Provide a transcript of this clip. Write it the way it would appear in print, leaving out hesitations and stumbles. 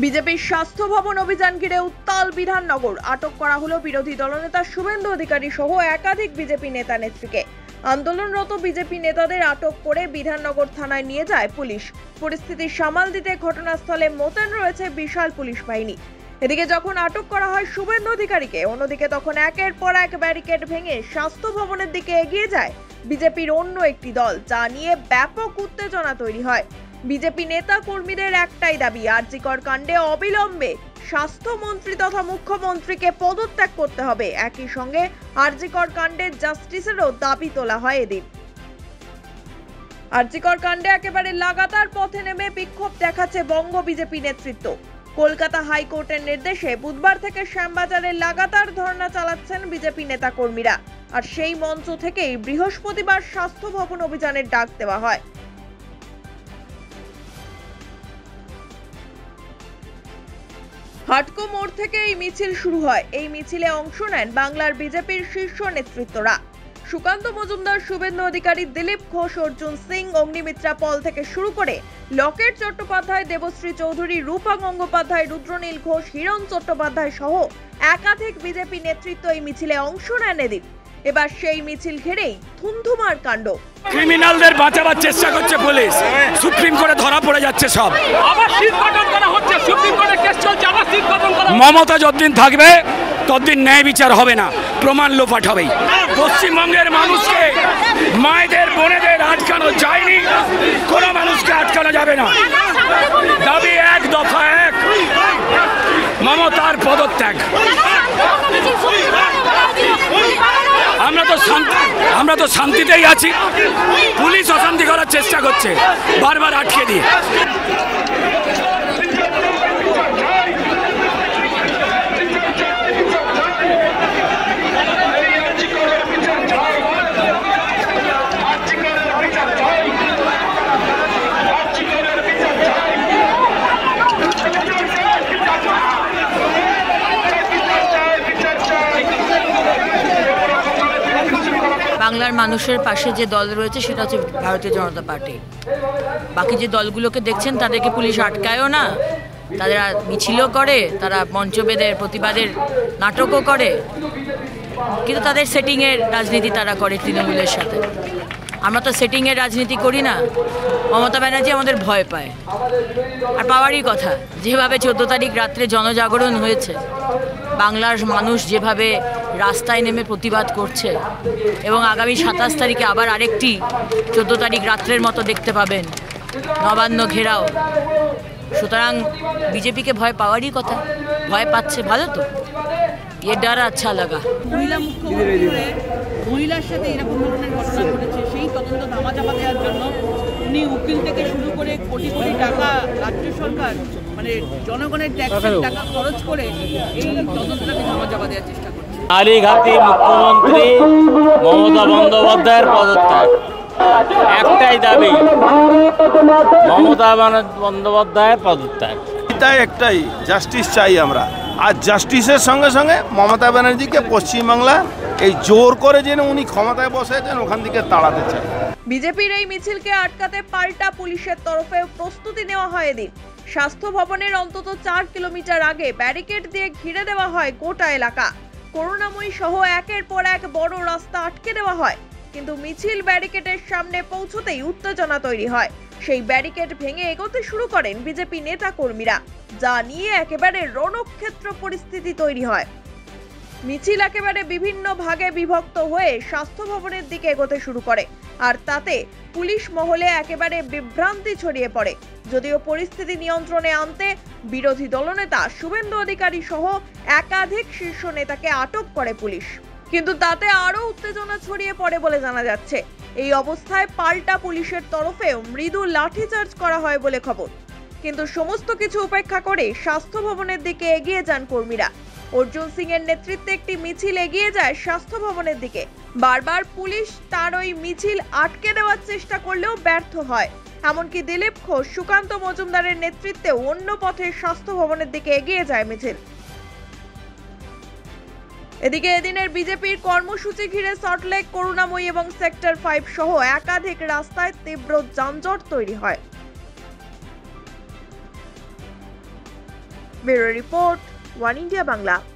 বিজেপির স্বাস্থ্য ভবন অভিযান ঘিরে উত্তাল বিধাননগর। আটক করা হলো বিরোধী দলনেতা শুভেন্দু অধিকারী সহ একাধিক বিজেপি নেতা নেত্রীকে। আন্দোলনরত বিজেপি নেতাদের আটক করে বিধাননগর থানায় নিয়ে যায় পুলিশ। পরিস্থিতি সামাল দিতে ঘটনাস্থলে মোতায়েন রয়েছে বিশাল পুলিশ বাহিনী। এদিকে যখন আটক করা হয় শুভেন্দু অধিকারীকে, অন্যদিকে তখন একের পর এক ব্যারিকেড ভেঙে স্বাস্থ্য ভবনের দিকে এগিয়ে যায় বিজেপির অন্য একটি দল, যা নিয়ে ব্যাপক উত্তেজনা তৈরি হয়। বিজেপি নেতা কর্মীদের একটাই দাবি, আরজিকর কাণ্ডে অবিলম্বে স্বাস্থ্যমন্ত্রী তথা মুখ্যমন্ত্রীকে পদত্যাগ করতে হবে। একই সঙ্গে আরজিকর কাণ্ডে জাস্টিসেরও দাবি তোলা হয়। এদিন আরজিকর কাণ্ডে একেবারে লাগাতার পথে নেমে বিক্ষোভ দেখাচ্ছে বঙ্গ বিজেপি নেতৃত্ব। কলকাতা হাইকোর্টের নির্দেশে বুধবার থেকে শ্যামবাজারে লাগাতার ধর্ণা চালাচ্ছেন বিজেপি নেতা কর্মীরা। আর সেই মঞ্চ থেকেই বৃহস্পতিবার স্বাস্থ্য ভবন অভিযানের ডাক দেওয়া হয়। হাটকো মোড় থেকে এই মিছিল শুরু হয়। এই মিছিলে অংশ নেন বাংলার বিজেপির শীর্ষ নেতৃত্বরা। সুকান্ত মজুমদার, শুভেন্দু অধিকারী, দিলীপ ঘোষ, অর্জুন সিং, অগ্নিমিত্রা পল থেকে শুরু করে লকেট চট্টোপাধ্যায়, দেবশ্রী চৌধুরী, রূপা গঙ্গোপাধ্যায়, রুদ্রনীল ঘোষ, হিরণ চট্টোপাধ্যায় সহ একাধিক বিজেপি নেতৃত্ব এই মিছিলে অংশ নেন। এদিন এবার সেই মিছিল ঘিরেই ধুমধুমার কাণ্ড। ক্রিমিনালদের বাঁচাবার চেষ্টা করছে পুলিশ, সুপ্রিম কোর্টে ধরা পড়ে যাচ্ছে সব। আবার শীত গঠন করা হচ্ছে, সুপ্রিম কোর্টে কেস চলছে, আবার শীত গঠন করা। মমতা যতদিন থাকবে ততদিন ন্যায় বিচার হবে না, প্রমাণ লোপাট হবেই। পশ্চিমবঙ্গের মানুষকে, মায়েদের বোনেদের আটকানো যায়নি, কোনো মানুষকে আটকানো যাবে না। দাবি এক, দফা এক, মমতার পদত্যাগ। আমরা তো শান্তিতেই আছি, পুলিশ অশান্তি করার চেষ্টা করছে বারবার আটকে দিয়ে। বাংলার মানুষের পাশে যে দল রয়েছে সেটা হচ্ছে ভারতীয় জনতা পার্টি। বাকি যে দলগুলোকে দেখছেন তাদেরকে পুলিশ আটকায়ও না, তাদের মিছিলও করে, তারা মঞ্চবেদের প্রতিবাদের নাটকও করে, কিন্তু তাদের সেটিংয়ের রাজনীতি তারা করে তৃণমূলের সাথে। আমরা তো সেটিংয়ের রাজনীতি করি না। মমতা ব্যানার্জি আমাদের ভয় পায়, আর পাওয়ারই কথা। যেভাবে 14 তারিখ রাত্রে জনজাগরণ হয়েছে, বাংলার মানুষ যেভাবে রাস্তায় নেমে প্রতিবাদ করছে, এবং আগামী 27 তারিখে আবার আরেকটি 14 তারিখ রাত্রের মতো দেখতে পাবেন, নবান্ন ঘেরাও। সুতরাং বিজেপিকে ভয় পাওয়ারই কথা, ভয় পাচ্ছে, ভালো তো। এ ডর আচ্ছা লাগা। মহিলা মুখ্যমন্ত্রী হয়ে মহিলার সাথে এরকম ধরনের ঘটনা ঘটেছে, সেই তদন্ত ধামাচাপা দেওয়ার জন্য উনি উকিল থেকে শুরু করে কোটি কোটি টাকা রাজ্য সরকার, মানে জনগণের ট্যাক্সের টাকা খরচ করে এই তদন্তটাকে ধামাচাপা দেওয়ার চেষ্টা করছে। নারীঘাতী মুখ্যমন্ত্রী মমতা বন্দ্যোপাধ্যায়ের পদত্যাগ, একটাই দাবি, মমতা বন্দ্যোপাধ্যায়ের পদত্যাগ। এটাই একটাই, জাস্টিস চাই আমরা। আর জাস্টিসের সঙ্গে সঙ্গে মমতা ব্যানার্জিকে পশ্চিমবাংলা এই জোর করে যেন উনি ক্ষমতায় বসেছেন ওখান থেকে তাড়াতে চায়। বিজেপির এই মিছিলকে আটকাতে পাল্টা পুলিশের তরফে প্রস্তুতি নেওয়া হয়। এদিন স্বাস্থ্য ভবনের অন্তত 4 কিলোমিটার আগে ব্যারিকেড দিয়ে ঘিরে দেওয়া হয় গোটা এলাকা। করুণাময়ী সহ একের পর এক বড় রাস্তা আটকে দেওয়া হয়, কিন্তু মিছিল ব্যারিকেডের সামনে পৌঁছতেই উত্তেজনা তৈরি হয়। সেই ব্যারিকেড ভেঙে এগোতে শুরু করেন বিজেপি নেতা কর্মীরা, যা নিয়ে একেবারে রণক্ষেত্র পরিস্থিতি তৈরি হয়। মিছিল একেবারে বিভিন্ন ভাগে বিভক্ত হয়ে স্বাস্থ্য ভবনের দিকে এগোতে শুরু করে, আর তাতে পুলিশ মহলে একেবারে বিভ্রান্তি ছড়িয়ে পড়ে। যদিও পরিস্থিতি নিয়ন্ত্রণে আনতে বিরোধী দলনেতা শুভেন্দু অধিকারী সহ একাধিক শীর্ষ নেতাকে আটক করে পুলিশ, কিন্তু তাতে আরো উত্তেজনা ছড়িয়ে পড়ে বলে জানা যাচ্ছে। এই অবস্থায় পাল্টা পুলিশের তরফেও মৃদু লাঠিচার্জ করা হয় বলে খবর। কিন্তু সমস্ত কিছু উপেক্ষা করে স্বাস্থ্য ভবনের দিকে এগিয়ে যান কর্মীরা। অর্জুন সিং এর নেতৃত্বে একটি মিছিল এগিয়ে যায় স্বাস্থ্য ভবনের দিকে। বারবার পুলিশ তার ওই মিছিল আটকে দেওয়ার চেষ্টা করলেও ব্যর্থ হয়। এমনকি দিলীপ ঘোষ, সুকান্ত মজুমদারের নেতৃত্বে অন্য পথে স্বাস্থ্য ভবনের দিকে এগিয়ে যায় মিছিল। এদিকে এদিনের বিজেপির কর্মসূচি ঘিরে সল্টলেক, করুণাময়ী এবং সেক্টর 5 সহ একাধিক রাস্তায় তীব্র যানজট তৈরি হয়। Bureau report, one India Bangla.